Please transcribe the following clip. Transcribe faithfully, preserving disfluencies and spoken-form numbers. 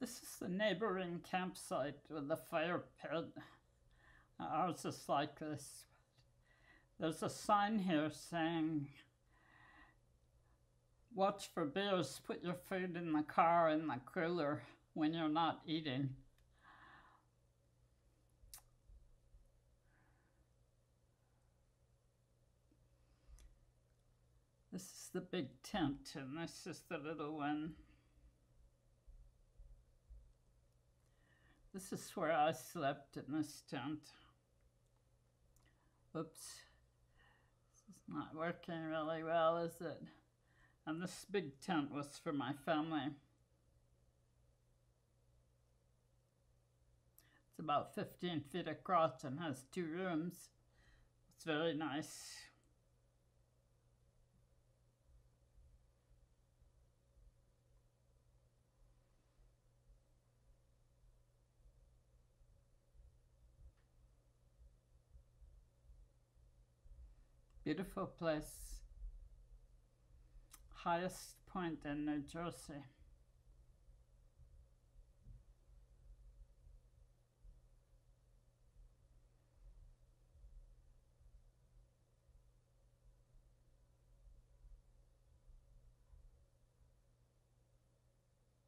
This is the neighboring campsite with the fire pit. Ours is like this. There's a sign here saying, watch for bears, put your food in the car in the cooler when you're not eating. This is the big tent, and this is the little one. This is where I slept, in this tent. Oops. This is not working really well, is it? And this big tent was for my family. It's about fifteen feet across and has two rooms. It's very nice. Beautiful place. Highest point in New Jersey.